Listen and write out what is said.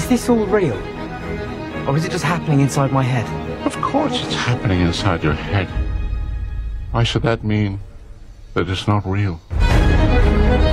Is this all real? Or is it just happening inside my head? Of course it's happening inside your head. Why should that mean that it's not real?